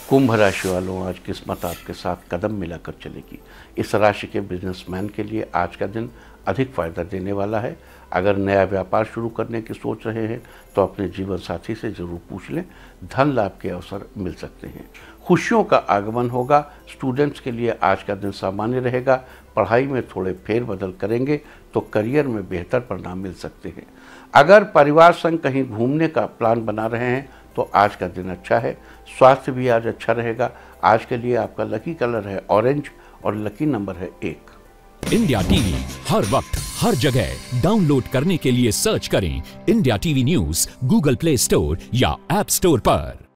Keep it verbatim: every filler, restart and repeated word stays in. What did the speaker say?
कुंभ राशि वालों, आज किस्मत आपके साथ कदम मिलाकर चलेगी। इस राशि के बिजनेसमैन के लिए आज का दिन अधिक फायदा देने वाला है। अगर नया व्यापार शुरू करने की सोच रहे हैं तो अपने जीवन साथी से जरूर पूछ लें, धन लाभ के अवसर मिल सकते हैं। खुशियों का आगमन होगा। स्टूडेंट्स के लिए आज का दिन सामान्य रहेगा। पढ़ाई में थोड़े फेरबदल करेंगे तो करियर में बेहतर परिणाम मिल सकते हैं। अगर परिवार संग कहीं घूमने का प्लान बना रहे हैं तो आज का दिन अच्छा है। स्वास्थ्य भी आज अच्छा रहेगा। आज के लिए आपका लकी कलर है ऑरेंज और लकी नंबर है एक। इंडिया टीवी हर वक्त हर जगह डाउनलोड करने के लिए सर्च करें India TV news Google Play Store या ऐप स्टोर पर।